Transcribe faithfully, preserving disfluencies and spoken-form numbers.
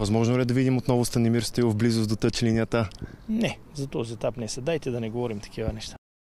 Възможно ли е да видим отново Станимир Стоилов в близост до тъч линията? Не, за този етап не се. Дайте да не говорим такива неща.